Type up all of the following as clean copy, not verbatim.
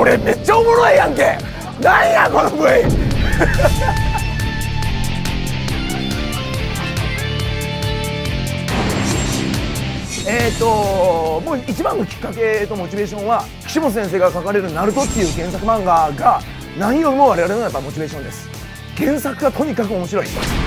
れめっちゃおもろいやんけ。なんやこの V もう一番のきっかけとモチベーションは岸本先生が書かれる「ナルト」っていう原作漫画が何よりも我々のやっぱモチベーションです。原作がとにかく面白い。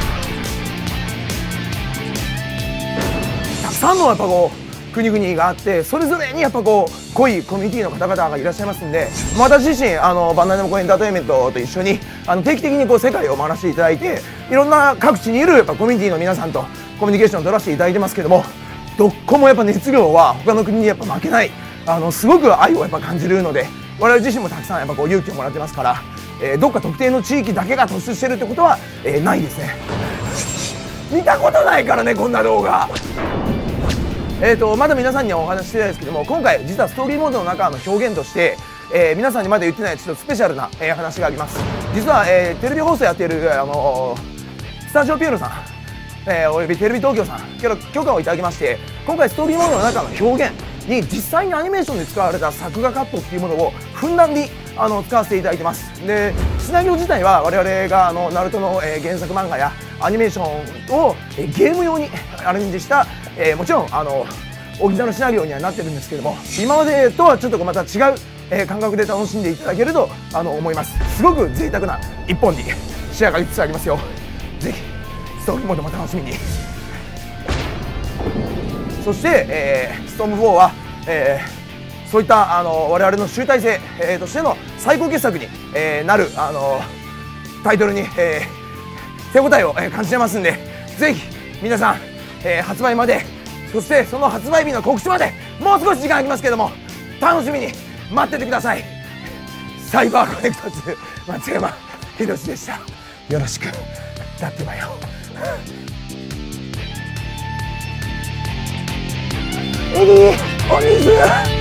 たくさんのやっぱこう国々があって、それぞれにやっぱこう濃いコミュニティの方々がいらっしゃいますんで、私自身バンダイナムコエンターテインメントと一緒に定期的にこう世界を回らせていただいて、いろんな各地にいるやっぱコミュニティの皆さんとコミュニケーションを取らせていただいてますけども、どこもやっぱ熱量は他の国にやっぱ負けない、すごく愛をやっぱ感じるので、我々自身もたくさんやっぱこう勇気をもらってますから、どっか特定の地域だけが突出してるってことは、ないですね。見たことないからねこんな動画。まだ皆さんにはお話ししてないですけども、今回実はストーリーモードの中の表現として、皆さんにまだ言ってないちょっとスペシャルな、話があります。実は、テレビ放送やっているスタジオピエロさん、およびテレビ東京さんから許可をいただきまして、今回ストーリーモードの中の表現に実際にアニメーションで使われた作画カットっていうものをふんだんに使わせていただいてます。でシナリオ自体は我々がナルトの、原作漫画やアニメーションを、ゲーム用にアレンジした、もちろんオリジナルシナリオにはなってるんですけども、今までとはちょっとまた違う、感覚で楽しんでいただけると思います。すごく贅沢な一本に仕上がりつつありますよ。ぜひストーリーモードも楽しみに。そして、ストーム4は、そういった我々の集大成、としての最高傑作に、なるタイトルに、手応えを感じてますんで、ぜひ皆さん、発売まで、そしてその発売日の告知までもう少し時間ありますけども、楽しみに待っててください。サイバーコネクト2松山宏でした。よろしく。だってばよ。エリー、お水。